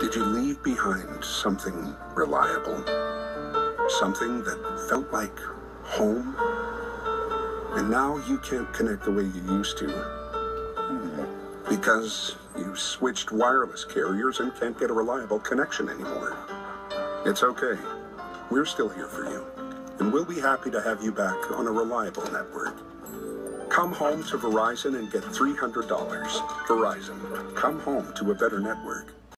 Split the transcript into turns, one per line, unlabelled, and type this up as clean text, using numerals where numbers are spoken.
Did you leave behind something reliable? Something that felt like home? And now you can't connect the way you used to. Because you switched wireless carriers and can't get a reliable connection anymore. It's okay. We're still here for you. And we'll be happy to have you back on a reliable network. Come home to Verizon and get $300. Verizon, come home to a better network.